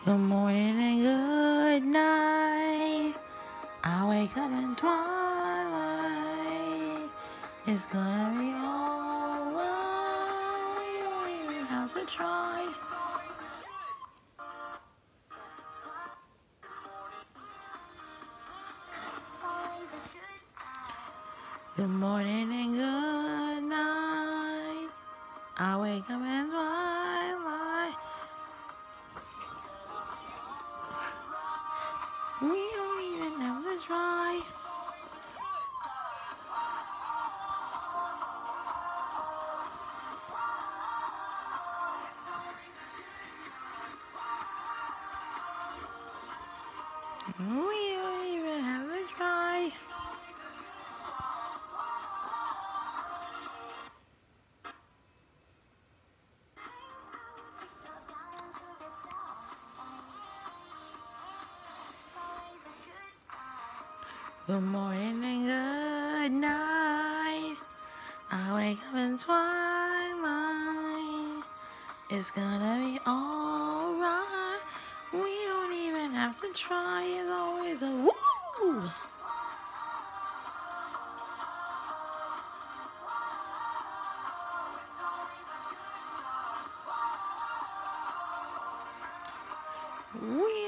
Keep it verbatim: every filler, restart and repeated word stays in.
Good morning and good night. I wake up in twilight. It's gonna be alright. You don't even have to try. Good morning and good night. I wake up in twilight. We don't even have to try. We don't even have to try. Good morning and good night. I wake up in twilight. It's gonna be alright. We don't even have to try. It's always a woo. We